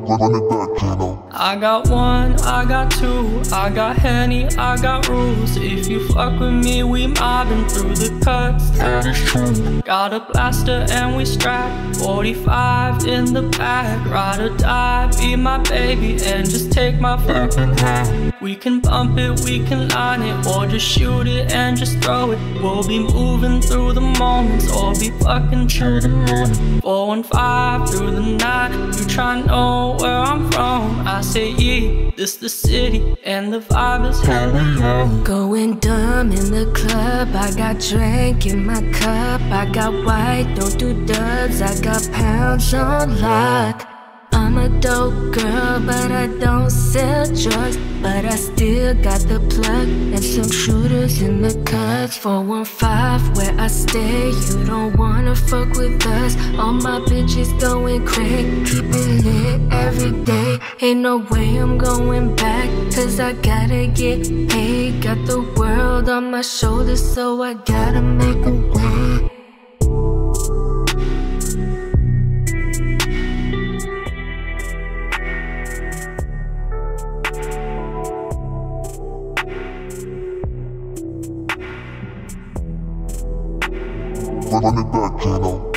Run it back, JNO. I got one, I got two, I got Henny, I got rules. If you fuck with me, we mobbing through the cuts. That is true. Got a blaster and we strap 45 in the back. Ride or die, be my baby and just take my fucking hand. We can bump it, we can line it, or just shoot it and just throw it. We'll be moving through the moments, or be fucking through the morning. 415 through the night. You try know where I'm from, I say yeah, this the city and the vibe is hella low. Going dumb in the club, I got drink in my cup. I got white, don't do duds, I got pounds on lock. I'm a dope girl, but I don't sell drugs. But I still got the plug and some shooters in the cuts. 415 where I stay, you don't wanna fuck with us. All my bitches going crazy, keep it lit every day. Ain't no way I'm going back, cause I gotta get paid. Got the world on my shoulders, so I gotta make a way. Run it back, JNO.